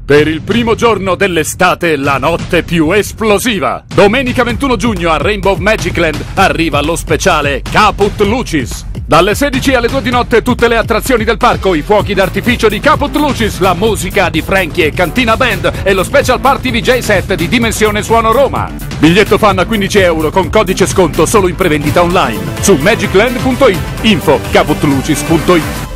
Per il primo giorno dell'estate, la notte più esplosiva. Domenica 21 giugno a Rainbow Magicland arriva lo speciale Caput Lucis. Dalle 16 alle 2 di notte tutte le attrazioni del parco, i fuochi d'artificio di Caput Lucis, la musica di Frankie e Cantina Band e lo special party DJ set di Dimensione Suono Roma. Biglietto fan a 15 euro con codice sconto solo in prevendita online su magicland.it. Info caputlucis.it.